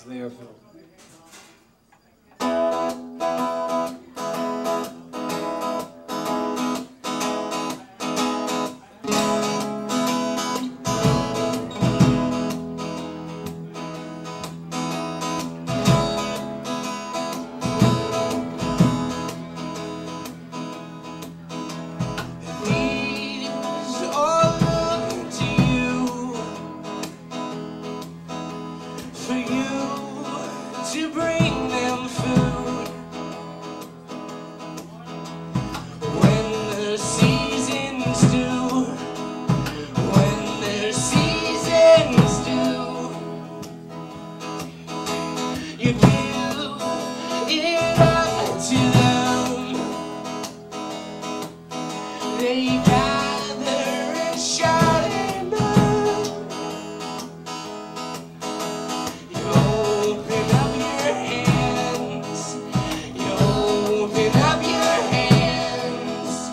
they are filled. To bring them food when the seasons do, when their seasons do, you give it up to them. They gather and shout and love. You open up your hands. You open up your hands.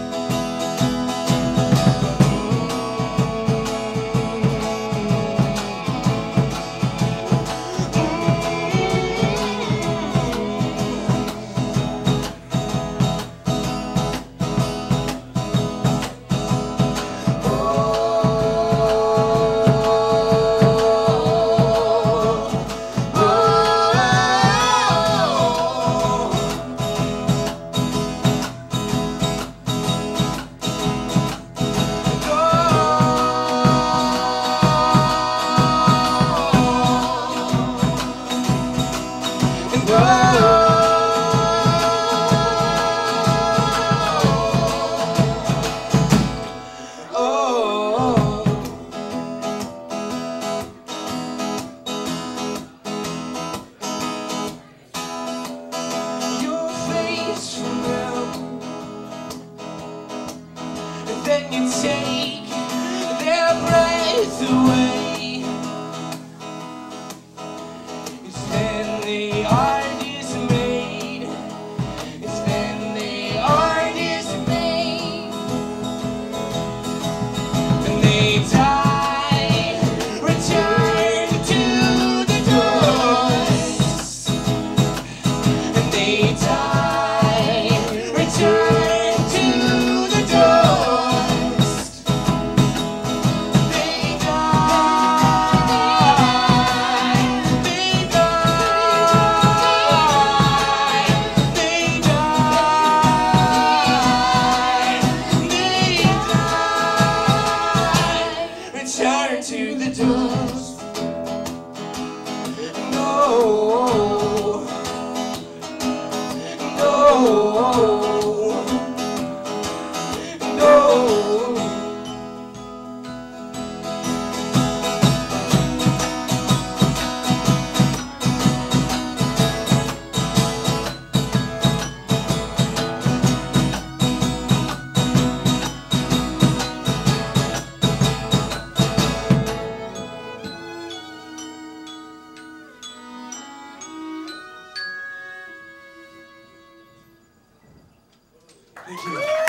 Then you take their breath away. It's then the art is made. It's then the art is made. And they die, return to the dust. And they die, return to the dust. Return to the dust. No, no, no. Thank you.